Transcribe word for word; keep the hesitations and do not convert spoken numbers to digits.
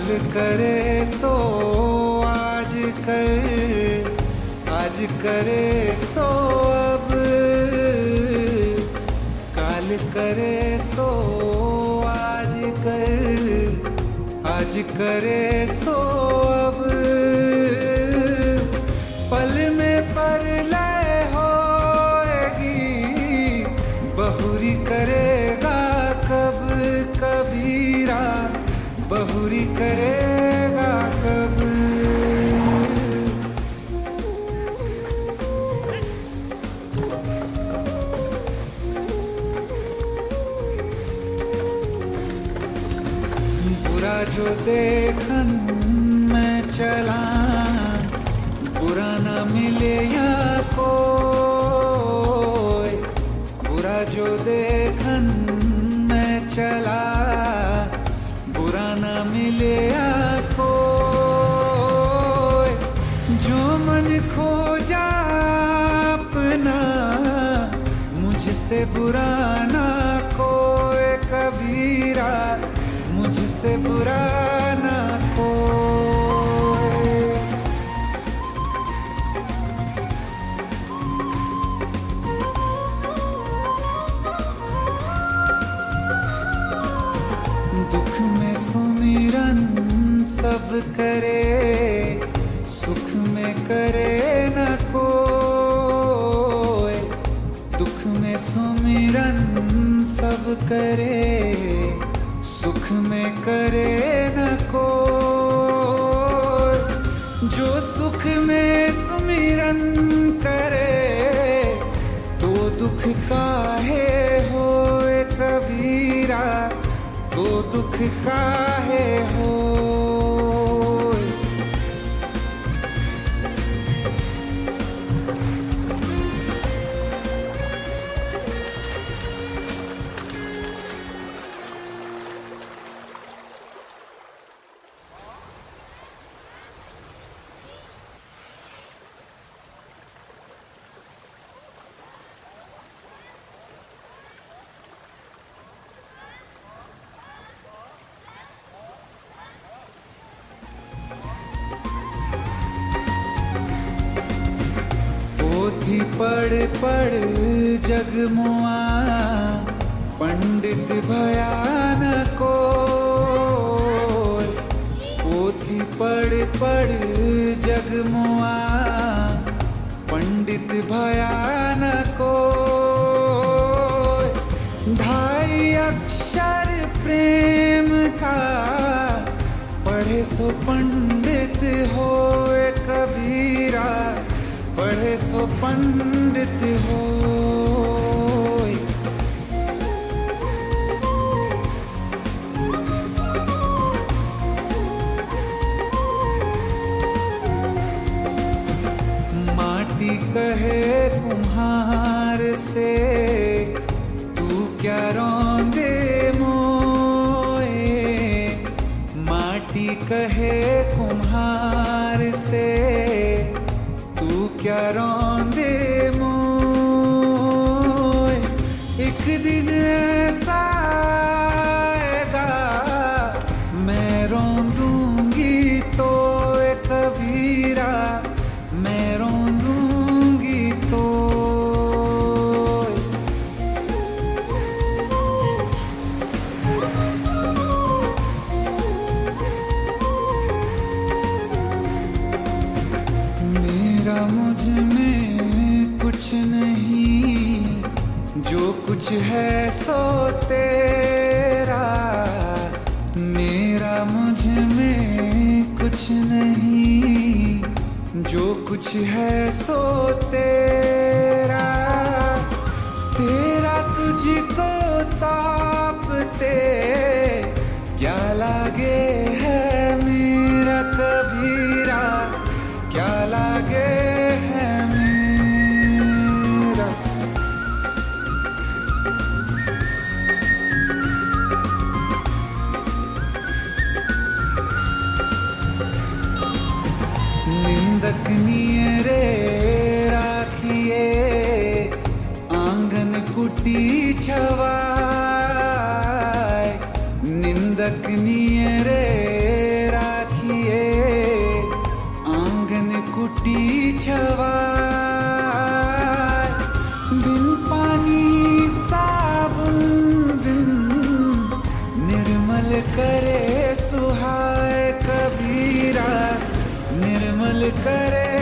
काल करे सो आज कर, आज करे सो अब, काल करे सो आज कर, आज करे सो अब। पल में परलय होएगी, बहुरी करेगा कब कबीरा, बहुरी करेगा कब। बुरा जो देखन मैं चला, बुरा ना मिले या कोई, बुरा जो देखन मैं चला, बुरा ना मिले या कोई। जो मन खो जा अपना, मुझसे बुरा ना कोई कबीरा, मुझसे बुरा ना कोई। दुख में सुमिरन सब करे, सुख में करे न कोई। दुख में सुमिरन सब करे, सुख में करे न कोई। जो सुख में सुमिरन करे, तो दुख काहे होए कबीरा, तो दुख काहे होए। पोथी पढ़ पढ़ जगमुआ, पंडित भयान कोय। पोथी पढ़ पढ़ जगमुआ, पंडित भयान कोय। ढाई अक्षर प्रेम का, पढ़े सो पंडित होए कबीरा, पढ़े सो पंडित होय। माटी कहे कुम्हार से, तू क्या रौंदे मोए। माटी कहे कुम्हार से, तू क्या रौंदे मोए। एक दिन ऐसा आएगा, मैं रौंदूंगी तो कबीरा, मैं रौंदूंगी तो। मेरा मुझ में कुछ नहीं, जो कुछ है सो तेरा। मेरा मुझ में कुछ नहीं, जो कुछ है सो तेरा। तेरा तुझको सौंपते क्या लागे है मेरा कबीरा, क्या लागे है मेरा। निंदक नियरे राखिए, आंगन कुटी छवाए। निंदक नियरे करे सुहाए कबीरा, निर्मल करे